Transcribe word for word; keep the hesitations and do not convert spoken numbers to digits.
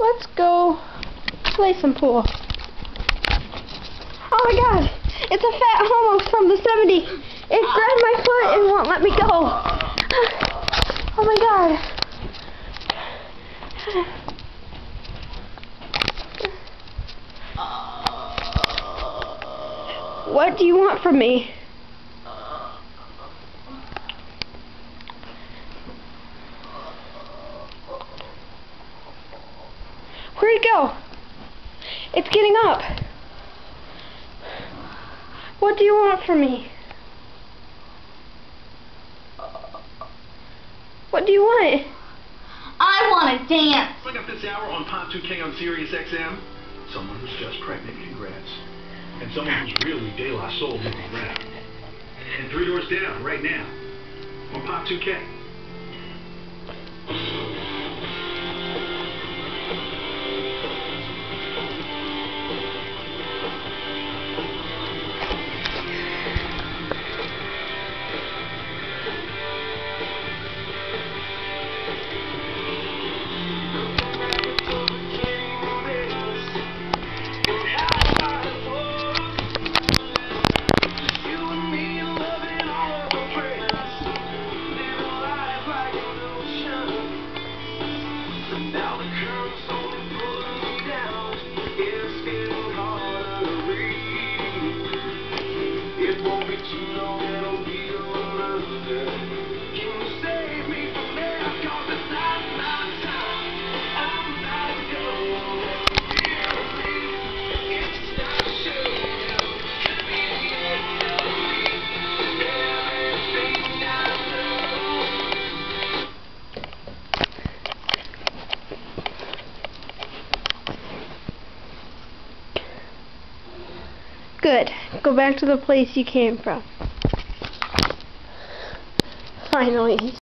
Let's go play some pool. Oh my god! It's a fat homo from the seventies! It grabbed my foot and won't let me go! Oh my god! What do you want from me? Where'd it go? It's getting up. What do you want from me? What do you want? I want to dance. Coming up this hour on Pop two K on Sirius X M, someone who's just pregnant, congrats. And someone who's really De La Soul moving around. And Three Doors Down right now on Pop two K. Now the current's only pulling me down. It's getting harder to breathe. It won't be too long, it'll be over. Can you save me from there? 'Cause it's not my time. I'm not going. Hear me, it's not showing. Could be the end of me. Everything I know. Good. Go back to the place you came from. Finally.